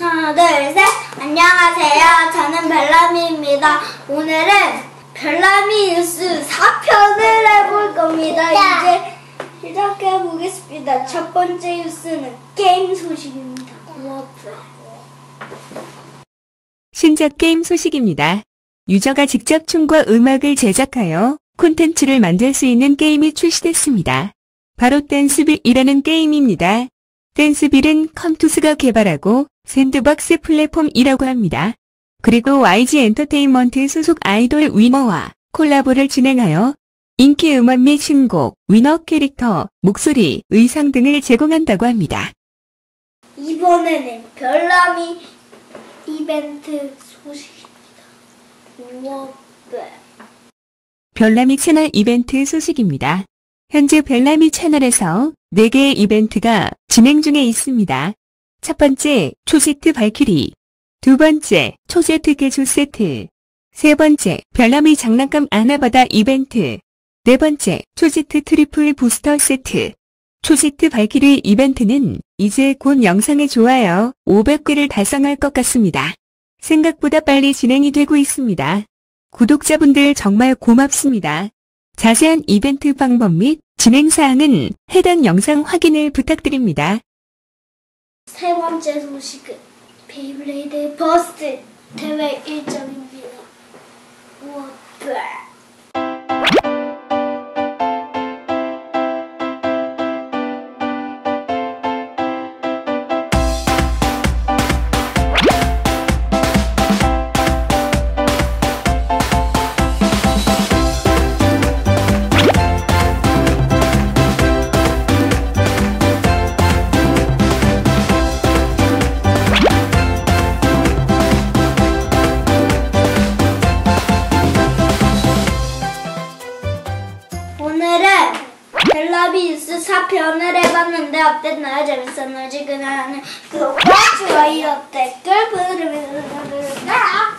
하나, 둘, 셋. 안녕하세요. 저는 별남이입니다. 오늘은 별남이 뉴스 4편을 해볼 겁니다. 이제 시작해 보겠습니다. 첫 번째 뉴스는 게임 소식입니다. 신작 게임 소식입니다. 유저가 직접 춤과 음악을 제작하여 콘텐츠를 만들 수 있는 게임이 출시됐습니다. 바로 댄스빌이라는 게임입니다. 댄스빌은 컴투스가 개발하고 샌드박스 플랫폼이라고 합니다. 그리고 YG 엔터테인먼트 소속 아이돌 위너와 콜라보를 진행하여 인기 음악 및 신곡, 위너 캐릭터, 목소리, 의상 등을 제공한다고 합니다. 이번에는 별남이 이벤트 소식입니다. 별남이 채널 이벤트 소식입니다. 현재 별남이 채널에서 4개의 이벤트가 진행 중에 있습니다. 첫 번째, 초세트 발키리. 두 번째, 초세트 개조 세트. 세 번째, 별남이 장난감 아나바다 이벤트. 네 번째, 초세트 트리플 부스터 세트. 초세트 발키리 이벤트는 이제 곧 영상의 좋아요 500개를 달성할 것 같습니다. 생각보다 빨리 진행이 되고 있습니다. 구독자분들 정말 고맙습니다. 자세한 이벤트 방법 및 진행사항은 해당 영상 확인을 부탁드립니다. 세 번째 소식은 베이블레이드 버스트 대회 일정입니다. 오늘은 별남이 뉴스 4편을 해봤는데 어땠나요? 재밌었나요? 지금 하는 구독과 좋아요 댓글 부탁드립니다.